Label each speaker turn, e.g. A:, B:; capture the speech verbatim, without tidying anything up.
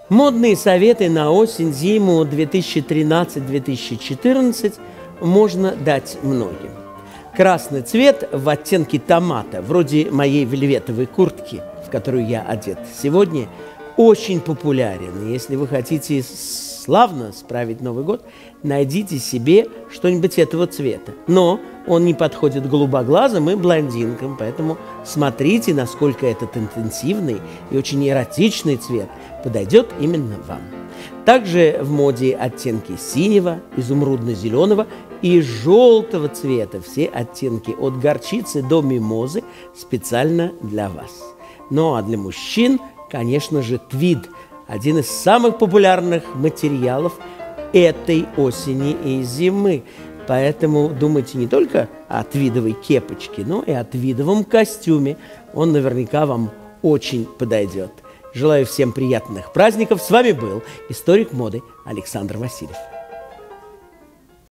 A: Модные советы на осень-зиму две тысячи тринадцать — две тысячи четырнадцать можно дать многим. Красный цвет в оттенке томата, вроде моей вельветовой куртки, в которую я одет сегодня, очень популярен. И если вы хотите славно справить Новый год, найдите себе что-нибудь этого цвета. Но он не подходит голубоглазым и блондинкам, поэтому смотрите, насколько этот интенсивный и очень эротичный цвет подойдет именно вам. Также в моде оттенки синего, изумрудно-зеленого и желтого цвета. Все оттенки от горчицы до мимозы специально для вас. Ну а для мужчин, конечно же, твид – один из самых популярных материалов этой осени и зимы. Поэтому думайте не только о твидовой кепочке, но и о твидовом костюме. Он наверняка вам очень подойдет. Желаю всем приятных праздников. С вами был историк моды Александр Васильев.